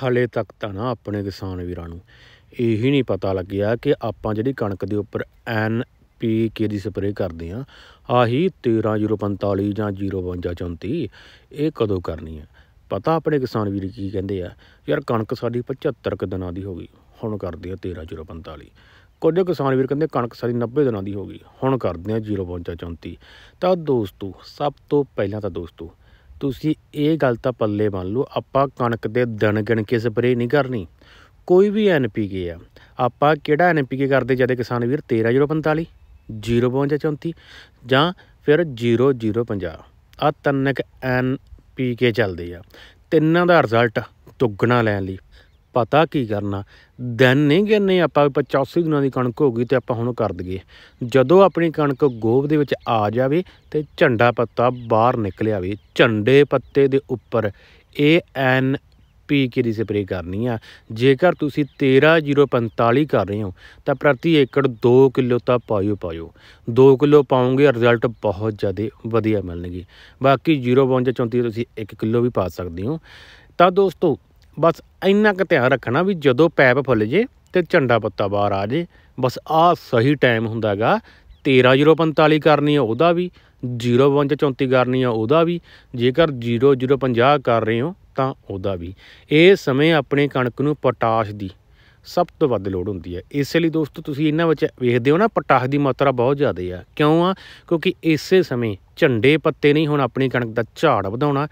ਹਲੇ ਤੱਕ ਤਾਂ ਨਾ ਆਪਣੇ ਕਿਸਾਨ ਵੀਰਾਂ ਨੂੰ ਇਹੀ ਨਹੀਂ ਪਤਾ ਲੱਗਿਆ ਕਿ ਆਪਾਂ ਜਿਹੜੀ ਕਣਕ ਦੇ ਉੱਪਰ NPK ਦੀ ਸਪਰੇਅ ਕਰਦੇ ਹਾਂ, ਆਹੀ 13-045 ਜਾਂ 052-34 ਇਹ ਕਦੋਂ ਕਰਨੀ ਹੈ। ਪਤਾ ਆਪਣੇ ਕਿਸਾਨ ਵੀਰ ਕੀ ਕਹਿੰਦੇ ਆ, ਯਾਰ ਕਣਕ ਸਾਡੀ 75 ਕੁ ਦਿਨਾਂ ਦੀ ਹੋ ਗਈ, ਹੁਣ ਕਰਦੇ ਆ 13-045। ਕੁਝ ਕਿਸਾਨ ਵੀਰ ਕਹਿੰਦੇ ਕਣਕ ਸਾਡੀ 90 ਦਿਨਾਂ ਦੀ ਹੋ ਗਈ, ਹੁਣ ਕਰਦੇ ਆ 052-34। ਤਾਂ ਦੋਸਤੋ, ਸਭ ਤੋਂ ਪਹਿਲਾਂ ਤਾਂ ਦੋਸਤੋ ਤੁਸੀਂ ਇਹ ਗੱਲ ਤਾਂ ਪੱਲੇ ਮੰਨ ਲਓ, ਆਪਾਂ ਕਣਕ ਦੇ ਦਿਨ ਗਿਣ ਕੇ ਸਪਰੇਅ ਨਹੀਂ ਕਰਨੀ। ਕੋਈ ਵੀ NPK ਆ, ਆਪਾਂ ਕਿਹੜਾ NPK ਕਰਦੇ ਜਦ ਕਿਸਾਨ ਵੀਰ 13-045, 052-34 ਜਾਂ ਫਿਰ 0050, ਆਹ ਤਿੰਨ ਕੁ NPK ਚੱਲਦੇ ਆ। ਤਿੰਨਾਂ ਦਾ ਰਿਜ਼ਲਟ ਦੁੱਗਣਾ ਲੈਣ ਲਈ ਪਤਾ ਕੀ ਕਰਨਾ, ਦਿਨ ਨਹੀਂ ਗਿਣਨੇ ਆਪਾਂ 85 ਦਿਨਾਂ ਦੀ ਕਣਕ ਹੋ ਗਈ ਅਤੇ ਆਪਾਂ ਹੁਣ ਕਰ ਦਈਏ। ਜਦੋਂ ਆਪਣੀ ਕਣਕ ਗੋਭ ਦੇ ਵਿੱਚ ਆ ਜਾਵੇ ਅਤੇ ਝੰਡਾ ਪੱਤਾ ਬਾਹਰ ਨਿਕਲ ਆਵੇ, ਝੰਡੇ ਪੱਤੇ ਦੇ ਉੱਪਰ ਇਹ NPK ਦੀ ਸਪਰੇਅ ਕਰਨੀ ਆ। ਜੇਕਰ ਤੁਸੀਂ 13-045 ਕਰ ਰਹੇ ਹੋ ਤਾਂ ਪ੍ਰਤੀ ਏਕੜ 2 ਕਿਲੋ ਤਾਂ ਪਾਇਓ 2 ਕਿਲੋ ਪਾਓਗੇ, ਰਿਜ਼ਲਟ ਬਹੁਤ ਜ਼ਿਆਦਾ ਵਧੀਆ ਮਿਲਣਗੇ। ਬਾਕੀ 052-34 ਤੁਸੀਂ 1 ਕਿਲੋ ਵੀ ਪਾ ਸਕਦੇ ਹੋ। ਤਾਂ ਦੋਸਤੋ ਬਸ ਇੰਨਾ ਕੁ ਧਿਆਨ ਰੱਖਣਾ ਵੀ ਜਦੋਂ ਪੈਪ ਫੁੱਲ ਜੇ ਅਤੇ ਝੰਡਾ ਪੱਤਾ ਬਾਹਰ ਆ ਜੇ, ਬਸ ਆਹ ਸਹੀ ਟਾਈਮ ਹੁੰਦਾ ਗਾ। 13-045 ਕਰਨੀ ਆ ਉਹਦਾ ਵੀ, 052-34 ਕਰਨੀ ਆ ਉਹਦਾ ਵੀ, ਜੇਕਰ 0050 ਕਰ ਰਹੇ ਹੋ ਤਾਂ ਉਹਦਾ ਵੀ। ਇਹ ਸਮੇਂ ਆਪਣੀ ਕਣਕ ਨੂੰ ਪੋਟਾਸ਼ ਦੀ ਸਭ ਤੋਂ ਵੱਧ ਲੋੜ ਹੁੰਦੀ ਹੈ। ਇਸ ਲਈ ਦੋਸਤੋ ਤੁਸੀਂ ਇਹਨਾਂ ਵਿੱਚ ਵੇਖਦੇ ਹੋ ਨਾ, ਪੋਟਾਸ਼ ਦੀ ਮਾਤਰਾ ਬਹੁਤ ਜ਼ਿਆਦਾ ਆ। ਕਿਉਂ ਆ? ਕਿਉਂਕਿ ਇਸੇ ਸਮੇਂ ਝੰਡੇ ਪੱਤੇ ਨਹੀਂ ਹੁਣ ਆਪਣੀ ਕਣਕ ਦਾ ਝਾੜ ਵਧਾਉਣਾ।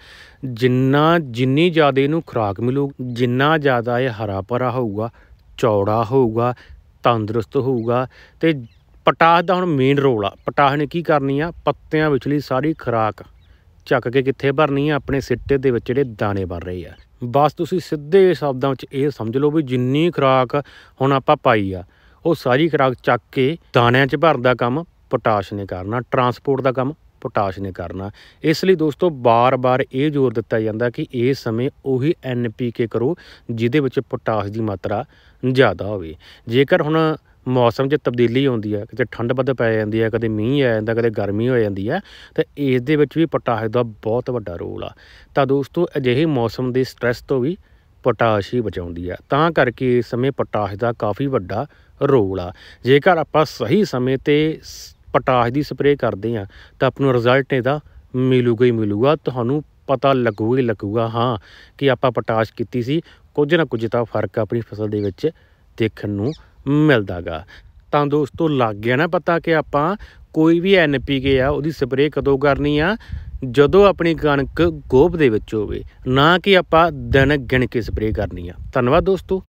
ਜਿੰਨੀ ਜ਼ਿਆਦਾ ਇਹਨੂੰ ਖੁਰਾਕ ਮਿਲੂ, ਜਿੰਨਾ ਜ਼ਿਆਦਾ ਇਹ ਹਰਾ ਭਰਾ ਹੋਊਗਾ, ਚੌੜਾ ਹੋਊਗਾ, ਤੰਦਰੁਸਤ ਹੋਊਗਾ। ਅਤੇ ਪੋਟਾਸ਼ ਦਾ ਹੁਣ ਮੇਨ ਰੋਲ ਆ। ਪੋਟਾਸ਼ ਨੇ ਕੀ ਕਰਨੀ ਆ, ਪੱਤਿਆਂ ਵਿਚਲੀ ਸਾਰੀ ਖੁਰਾਕ ਚੱਕ ਕੇ ਕਿੱਥੇ ਭਰਨੀ ਆ, ਆਪਣੇ ਸਿੱਟੇ ਦੇ ਵਿੱਚ ਜਿਹੜੇ ਦਾਣੇ ਬਣ ਰਹੇ ਆ। ਬਸ ਤੁਸੀਂ ਸਿੱਧੇ ਸ਼ਬਦਾਂ ਵਿੱਚ ਇਹ ਸਮਝ ਲਓ ਵੀ ਜਿੰਨੀ ਖੁਰਾਕ ਹੁਣ ਆਪਾਂ ਪਾਈ ਆ, ਉਹ ਸਾਰੀ ਖੁਰਾਕ ਚੱਕ ਕੇ ਦਾਣਿਆਂ 'ਚ ਭਰਨ ਦਾ ਕੰਮ ਪੋਟਾਸ਼ ਨੇ ਕਰਨਾ, ਟਰਾਂਸਪੋਰਟ ਦਾ ਕੰਮ ਪੋਟਾਸ਼ ਨੇ ਕਰਨਾ। ਇਸ ਲਈ ਦੋਸਤੋ ਬਾਰ-ਬਾਰ ਇਹ ਜ਼ੋਰ ਦਿੱਤਾ ਜਾਂਦਾ ਕਿ ਇਸ ਸਮੇਂ ਉਹੀ NPK ਕਰੋ ਜਿਹਦੇ ਵਿੱਚ ਪੋਟਾਸ਼ ਦੀ ਮਾਤਰਾ ਜ਼ਿਆਦਾ ਹੋਵੇ। ਜੇਕਰ ਹੁਣ ਮੌਸਮ 'ਚ ਤਬਦੀਲੀ ਆਉਂਦੀ ਹੈ, ਕਿਤੇ ਠੰਡ ਵੱਧ ਪੈ ਜਾਂਦੀ ਹੈ, ਕਦੇ ਮੀਂਹ ਆ ਜਾਂਦਾ, ਕਦੇ ਗਰਮੀ ਹੋ ਜਾਂਦੀ ਹੈ, ਤਾਂ ਇਸ ਦੇ ਵਿੱਚ ਵੀ ਪੋਟਾਸ਼ ਦਾ ਬਹੁਤ ਵੱਡਾ ਰੋਲ ਆ। ਤਾਂ ਦੋਸਤੋ ਅਜਿਹੇ ਮੌਸਮ ਦੇ ਸਟ੍ਰੈਸ ਤੋਂ ਵੀ ਪੋਟਾਸ਼ ਹੀ ਬਚਾਉਂਦੀ ਆ। ਤਾਂ ਕਰਕੇ ਇਸ ਸਮੇਂ ਪੋਟਾਸ਼ ਦਾ ਕਾਫੀ ਵੱਡਾ ਰੋਲ ਆ। ਜੇਕਰ ਆਪਾਂ ਸਹੀ ਸਮੇਂ 'ਤੇ ਪੋਟਾਸ਼ ਦੀ ਸਪਰੇਅ ਕਰਦੇ ਹਾਂ ਤਾਂ ਆਪ ਨੂੰ ਰਿਜ਼ਲਟ ਇਹਦਾ ਮਿਲੂਗਾ ਹੀ ਮਿਲੂਗਾ। ਤੁਹਾਨੂੰ ਪਤਾ ਲੱਗੂਗਾ ਹਾਂ ਕਿ ਆਪਾਂ ਪੋਟਾਸ਼ ਕੀਤੀ ਸੀ, ਕੁਝ ਨਾ ਕੁਝ ਤਾਂ ਫਰਕ ਆਪਣੀ ਫਸਲ ਦੇ ਵਿੱਚ ਦੇਖਣ ਨੂੰ ਮਿਲਦਾ ਗਾ। ਤਾਂ ਦੋਸਤੋ ਲੱਗ ਗਿਆ ਨਾ ਪਤਾ ਕਿ ਆਪਾਂ ਕੋਈ ਵੀ NPK ਆ ਉਹਦੀ ਸਪਰੇਅ ਕਦੋਂ ਕਰਨੀ ਆ, ਜਦੋਂ ਆਪਣੀ ਕਣਕ ਗੋਭ ਦੇ ਵਿੱਚ ਹੋਵੇ, ਨਾ ਕਿ ਆਪਾਂ ਦਿਨ ਗਿਣ ਕੇ ਸਪਰੇਅ ਕਰਨੀ ਆ। ਧੰਨਵਾਦ ਦੋਸਤੋ।